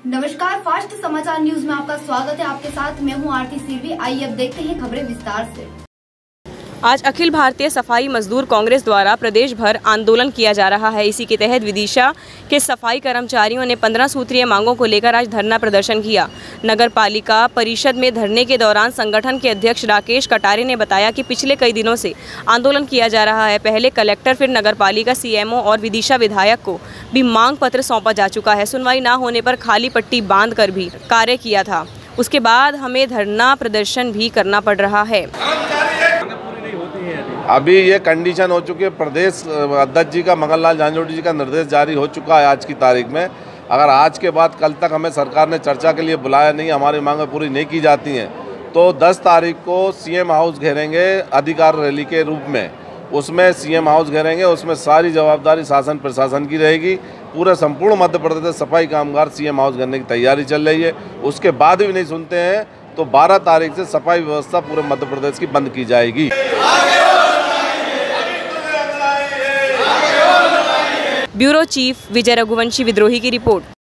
नमस्कार, फास्ट समाचार न्यूज में आपका स्वागत है। आपके साथ मैं हूं आरती सिरवी। आइए अब देखते हैं खबरें विस्तार से। आज अखिल भारतीय सफाई मजदूर कांग्रेस द्वारा प्रदेश भर आंदोलन किया जा रहा है। इसी के तहत विदिशा के सफाई कर्मचारियों ने 15 सूत्रीय मांगों को लेकर आज धरना प्रदर्शन किया। नगर पालिका परिषद में धरने के दौरान संगठन के अध्यक्ष राकेश कटारे ने बताया कि पिछले कई दिनों से आंदोलन किया जा रहा है। पहले कलेक्टर, फिर नगर पालिका, सीएमओ और विदिशा विधायक को भी मांग पत्र सौंपा जा चुका है। सुनवाई न होने पर खाली पट्टी बांध कर भी कार्य किया था। उसके बाद हमें धरना प्रदर्शन भी करना पड़ रहा है। अभी ये कंडीशन हो चुकी है, प्रदेश अध्यक्ष जी का, मंगललाल झांझोटी जी का निर्देश जारी हो चुका है आज की तारीख में। अगर आज के बाद कल तक हमें सरकार ने चर्चा के लिए बुलाया नहीं, हमारी मांगें पूरी नहीं की जाती हैं, तो 10 तारीख को सीएम हाउस घेरेंगे अधिकार रैली के रूप में। उसमें सीएम हाउस घेरेंगे, उसमें सारी जवाबदारी शासन प्रशासन की रहेगी। पूरे संपूर्ण मध्य प्रदेश से सफाई कामगार सीएम हाउस घेरने की तैयारी चल रही है। उसके बाद भी नहीं सुनते हैं तो 12 तारीख से सफाई व्यवस्था पूरे मध्य प्रदेश की बंद की जाएगी। ब्यूरो चीफ विजय रघुवंशी विद्रोही की रिपोर्ट।